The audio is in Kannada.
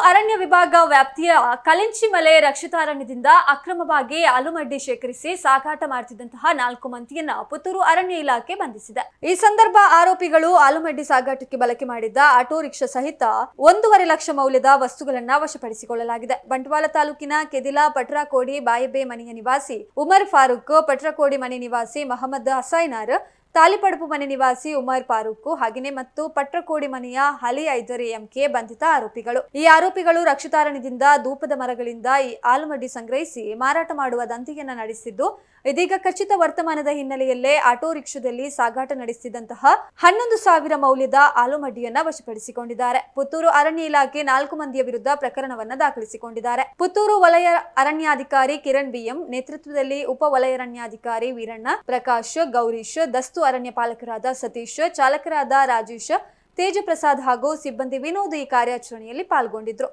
ಅರಣ್ಯ ವಿಭಾಗ ವ್ಯಾಪ್ತಿಯ ಕಲೆಂಚಿಮಲೆ ರಕ್ಷಿತಾರಣ್ಯದಿಂದ ಅಕ್ರಮವಾಗಿ ಆಲೂಮಡ್ಡಿ ಶೇಖರಿಸಿ ಸಾಗಾಟ ಮಾಡುತ್ತಿದ್ದಂತಹ 4 ಮಂದಿಯನ್ನ ಪುತ್ತೂರು ಅರಣ್ಯ ಇಲಾಖೆ ಬಂಧಿಸಿದೆ. ಈ ಸಂದರ್ಭ ಆರೋಪಿಗಳು ಆಲೂಮಡ್ಡಿ ಸಾಗಾಟಕ್ಕೆ ಬಳಕೆ ಮಾಡಿದ್ದ ಆಟೋ ರಿಕ್ಷಾ ಸಹಿತ 1.5 ಲಕ್ಷ ಮೌಲ್ಯದ ವಸ್ತುಗಳನ್ನ ವಶಪಡಿಸಿಕೊಳ್ಳಲಾಗಿದೆ. ಬಂಟ್ವಾಳ ತಾಲೂಕಿನ ಕೆದಿಲ ಪಟ್ರಾಕೋಡಿ ಬಾಯಬೆ ಮನೆಯ ನಿವಾಸಿ ಉಮರ್ ಫಾರೂಕ್, ಪಟ್ರಾಕೋಡಿ ಮನೆ ನಿವಾಸಿ ಮಹಮ್ಮದ್ ಹಸೈನಾರ್, ತಾಲಿಪಡಪು ಮನೆ ನಿವಾಸಿ ಉಮರ್ ಫಾರೂಕ್ ಹಾಗೆಯೇ ಮತ್ತು ಪಟ್ರಕೋಡಿ ಮನೆಯ ಹಲಿ ಐದರಿ ಎಂಕೆ ಬಂಧಿತ ಆರೋಪಿಗಳು. ಈ ಆರೋಪಿಗಳು ರಕ್ಷಿತಾರಣ್ಯದಿಂದ ಧೂಪದ ಮರಗಳಿಂದ ಈ ಆಲೂಮಡ್ಡಿ ಸಂಗ್ರಹಿಸಿ ಮಾರಾಟ ಮಾಡುವ ದಂಧೆಯನ್ನ ನಡೆಸಿದ್ದು, ಇದೀಗ ಖಚಿತ ವರ್ತಮಾನದ ಹಿನ್ನೆಲೆಯಲ್ಲೇ ಆಟೋ ರಿಕ್ಷಾದಲ್ಲಿ ಸಾಗಾಟ ನಡೆಸಿದಂತಹ 11,000 ಮೌಲ್ಯದ ಆಲೂಮಡ್ಡಿಯನ್ನ ವಶಪಡಿಸಿಕೊಂಡಿದ್ದಾರೆ. ಪುತ್ತೂರು ಅರಣ್ಯ ಇಲಾಖೆ 4 ಮಂದಿಯ ವಿರುದ್ಧ ಪ್ರಕರಣವನ್ನ ದಾಖಲಿಸಿಕೊಂಡಿದ್ದಾರೆ. ಪುತ್ತೂರು ವಲಯ ಅರಣ್ಯಾಧಿಕಾರಿ ಕಿರಣ್ ಬಿಎಂ ನೇತೃತ್ವದಲ್ಲಿ ಉಪ ವಲಯಾರಣ್ಯಾಧಿಕಾರಿ ವೀರಣ್ಣ, ಪ್ರಕಾಶ್, ಗೌರೀಶ್, ದಸ್ತು ಅರಣ್ಯ ಪಾಲಕರಾದ ಸತೀಶ್, ಚಾಲಕರಾದ ರಾಜೇಶ್, ತೇಜಪ್ರಸಾದ್ ಹಾಗೂ ಸಿಬ್ಬಂದಿ ವಿನೋದ್ ಈ ಕಾರ್ಯಾಚರಣೆಯಲ್ಲಿ ಪಾಲ್ಗೊಂಡಿದ್ರು.